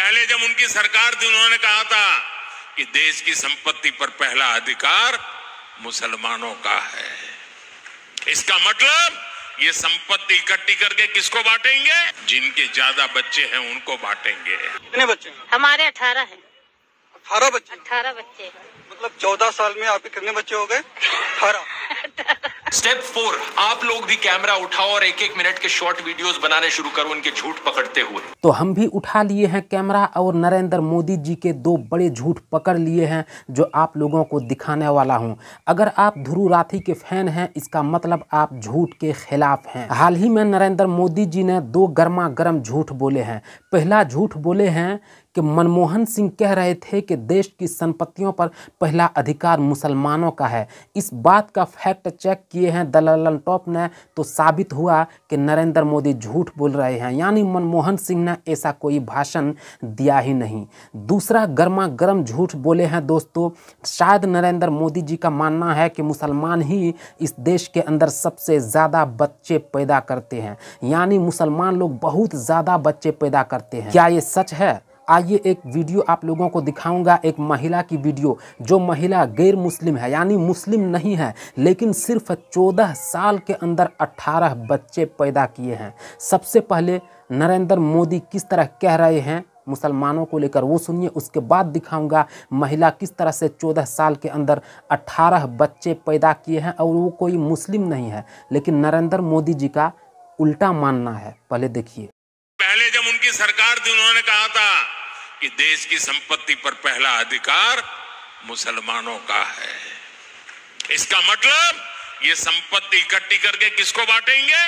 पहले जब उनकी सरकार थी उन्होंने कहा था कि देश की संपत्ति पर पहला अधिकार मुसलमानों का है। इसका मतलब ये संपत्ति इकट्ठी करके किसको बांटेंगे? जिनके ज्यादा बच्चे हैं उनको बांटेंगे। कितने बच्चे हैं? हमारे 18 हैं। 18 बच्चे? 18 बच्चे हैं। मतलब 14 साल में आपके कितने बच्चे हो गए? 18। स्टेप 4, आप लोग भी कैमरा उठाओ और एक मिनट के शॉर्ट वीडियोस बनाने शुरू करो उनके झूठ पकड़ते हुए। तो हम भी उठा लिए हैं कैमरा और नरेंद्र मोदी जी के 2 बड़े झूठ पकड़ लिए हैं जो आप लोगों को दिखाने वाला हूं। अगर आप ध्रुव राठी के फैन हैं इसका मतलब आप झूठ के खिलाफ हैं। हाल ही में नरेंद्र मोदी जी ने 2 गर्मा गर्म झूठ बोले हैं। पहला झूठ बोले हैं कि मनमोहन सिंह कह रहे थे कि देश की संपत्तियों पर पहला अधिकार मुसलमानों का है। इस बात का फैक्ट चेक किए हैं दलाल टॉप ने तो साबित हुआ कि नरेंद्र मोदी झूठ बोल रहे हैं, यानी मनमोहन सिंह ने ऐसा कोई भाषण दिया ही नहीं। दूसरा गर्मा गर्म झूठ बोले हैं दोस्तों, शायद नरेंद्र मोदी जी का मानना है कि मुसलमान ही इस देश के अंदर सबसे ज़्यादा बच्चे पैदा करते हैं, यानी मुसलमान लोग बहुत ज़्यादा बच्चे पैदा करते हैं। क्या ये सच है? आइए एक वीडियो आप लोगों को दिखाऊंगा, एक महिला की वीडियो जो महिला गैर मुस्लिम है, यानी मुस्लिम नहीं है, लेकिन सिर्फ 14 साल के अंदर 18 बच्चे पैदा किए हैं। सबसे पहले नरेंद्र मोदी किस तरह कह रहे हैं मुसलमानों को लेकर वो सुनिए, उसके बाद दिखाऊंगा महिला किस तरह से 14 साल के अंदर 18 बच्चे पैदा किए हैं और वो कोई मुस्लिम नहीं है, लेकिन नरेंद्र मोदी जी का उल्टा मानना है। पहले देखिए। पहले जब उनकी सरकार थी उन्होंने कहा था कि देश की संपत्ति पर पहला अधिकार मुसलमानों का है। इसका मतलब ये संपत्ति इकट्ठी करके किसको बांटेंगे?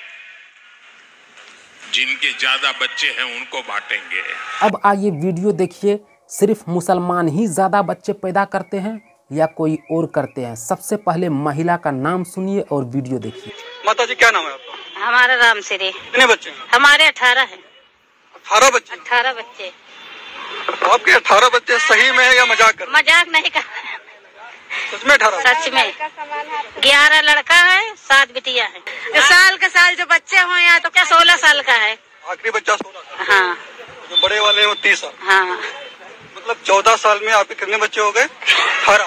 जिनके ज्यादा बच्चे हैं उनको बांटेंगे। अब आइए वीडियो देखिए। सिर्फ मुसलमान ही ज्यादा बच्चे पैदा करते हैं या कोई और करते हैं? सबसे पहले महिला का नाम सुनिए और वीडियो देखिए। माता जी क्या नाम है आपका? हमारा राम श्री। कितने बच्चे हैं? हमारे 18 हैं। 18 बच्चे? 18 बच्चे। आपके 18 बच्चे सही में है या मजाक कर? मजाक नहीं कर, सच में 18? सच में। 11 लड़का है, 7 बिटिया है। साल के साल जो बच्चे हो या तो क्या 16 साल का है। आखिरी बच्चा 16 साल? हाँ। जो बड़े वाले हैं वो 30 साल? हाँ। मतलब 14 साल में आपके कितने बच्चे हो गए? 18।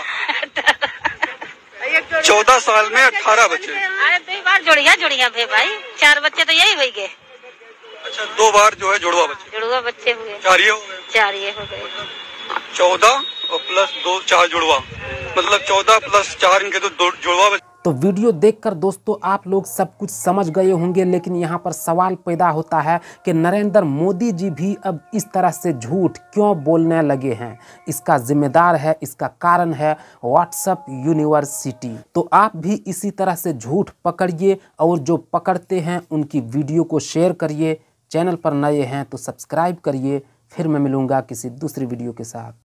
14 साल में 18 बच्चे। अरे 2 बार जुड़िया भे भाई, 4 बच्चे तो यही हो गए। अच्छा, 2 बार जो है जुड़वा बच्चे? जुड़वा बच्चे हुए। 4 ये हो गए? 4 ये हो गए। 14 और प्लस 2 4 जुड़वा, मतलब 14 प्लस 4 इनके तो जुड़वा बच्चे। तो वीडियो देखकर दोस्तों आप लोग सब कुछ समझ गए होंगे, लेकिन यहाँ पर सवाल पैदा होता है कि नरेंद्र मोदी जी भी अब इस तरह से झूठ क्यों बोलने लगे हैं? इसका जिम्मेदार है, इसका कारण है व्हाट्सएप यूनिवर्सिटी। तो आप भी इसी तरह से झूठ पकड़िए और जो पकड़ते हैं उनकी वीडियो को शेयर करिए। चैनल पर नए हैं तो सब्सक्राइब करिए। फिर मैं मिलूँगा किसी दूसरी वीडियो के साथ।